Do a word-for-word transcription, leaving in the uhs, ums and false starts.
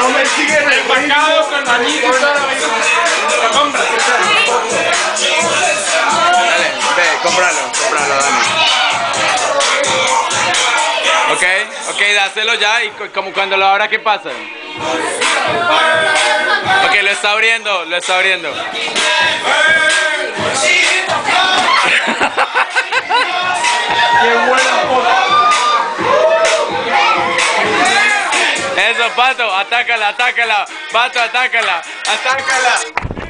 No me siguen el empacado con manito y toda la vaina. Lo compras. Dale, ve, cómpralo, cómpralo, Dani. Ok, ok, dáselo ya y como cuando lo abra, ¿qué pasa? Ok, lo está abriendo, lo está abriendo. ¡Qué buena foto! Eso, Pato, atácala, atácala. Pato, atácala, atácala.